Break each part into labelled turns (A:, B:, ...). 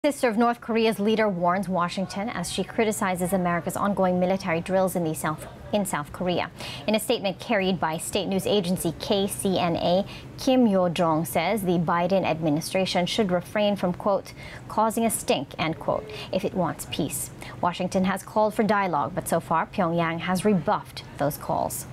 A: Sister of North Korea's leader warns Washington as she criticizes America's ongoing military drills in South Korea. In a statement carried by state news agency KCNA, Kim Yo-jong says the Biden administration should refrain from, quote, causing a stink, end quote, if it wants peace. Washington has called for dialogue, but so far Pyongyang has rebuffed those calls.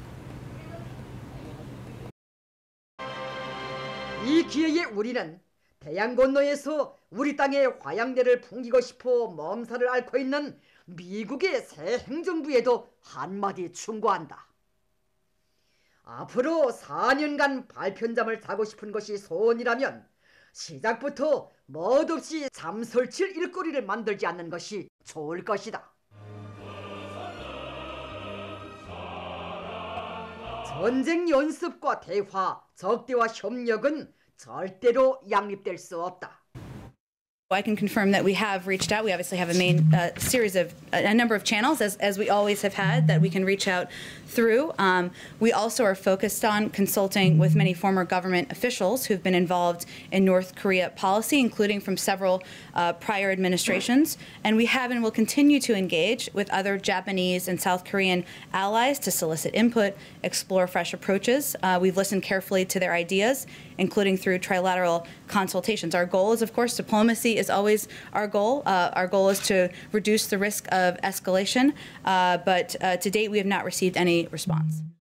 B: 이 기회에 우리는 태양 건너에서 우리 땅에 화양대를 풍기고 싶어 몸살을 앓고 있는 미국의 새 행정부에도 한마디 충고한다. 앞으로 4년간 발편잠을 자고 싶은 것이 소원이라면 시작부터 멋없이 잠 설칠 일거리를 만들지 않는 것이 좋을 것이다. 전쟁 연습과 대화, 적대와 협력은 절대로 양립될 수 없다.
C: I can confirm that we have reached out. We obviously have a number of channels, as we always have had, that we can reach out through. We also are focused on consulting with many former government officials who've been involved in North Korea policy, including from several prior administrations. And we have and will continue to engage with other Japanese and South Korean allies to solicit input, explore fresh approaches. We've listened carefully to their ideas, including through trilateral consultations. Our goal is, of course, diplomacy is always our goal. Our goal is to reduce the risk of escalation, but to date we have not received any response.